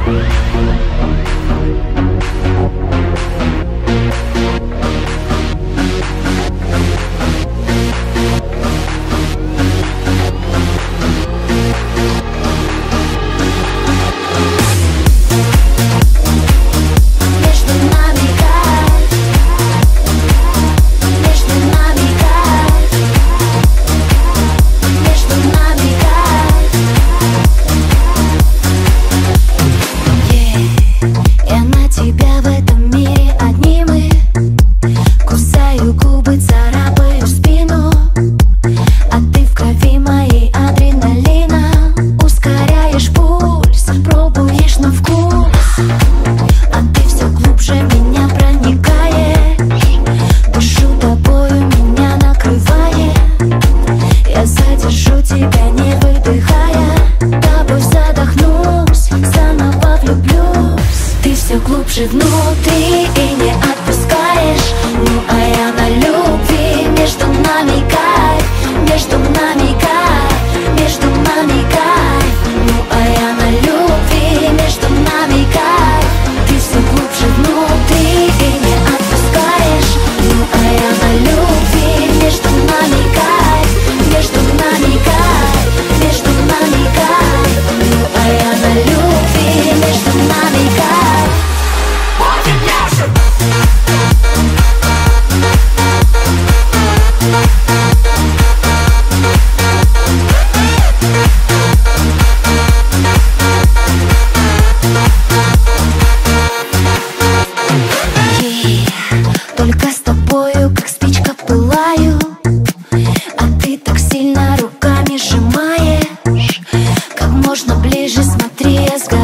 Глубже внутри и не отпускаешь. Ну а я на любви. Между нами кайф, между нами кайф, между нами кайф. Ну а я на любви. Между нами кайф. Ты все глубже внутри и не отпускаешь. Ну а я на любви. Между нами кайф, между нами кайф, между нами кайф. Ну а я на любви. Между нами кайф. Только с тобою, как спичка, пылаю, а ты так сильно руками сжимаешь. Как можно ближе, смотри, я сгораю.